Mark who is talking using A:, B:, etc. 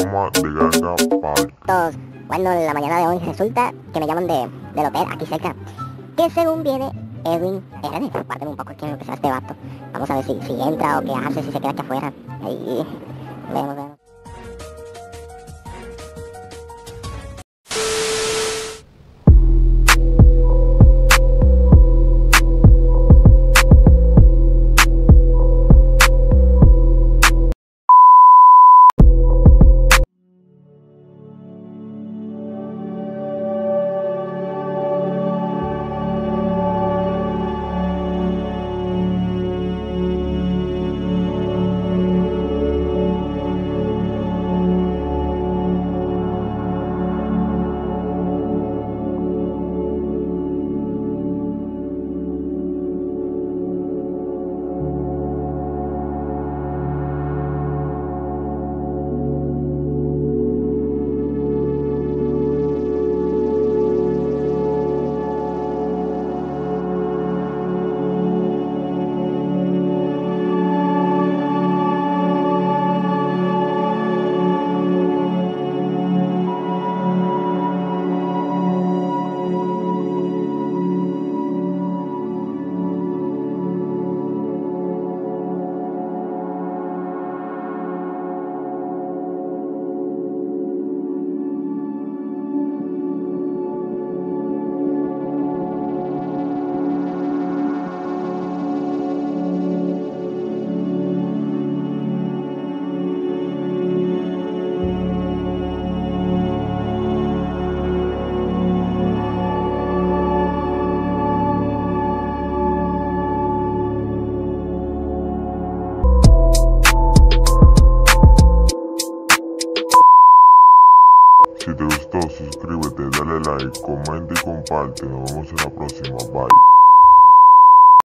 A: broma de GANGA Park.
B: Bueno, en la mañana de hoy resulta que me llaman del hotel aquí cerca, que según viene Edwin RD. Compárteme un poco quién es lo que sea este vato. Vamos a ver si entra o qué hace, si se queda aquí afuera. Ahí vemos.
A: Si te gustó, suscríbete, dale like, comenta y comparte. Nos vemos en la próxima. Bye.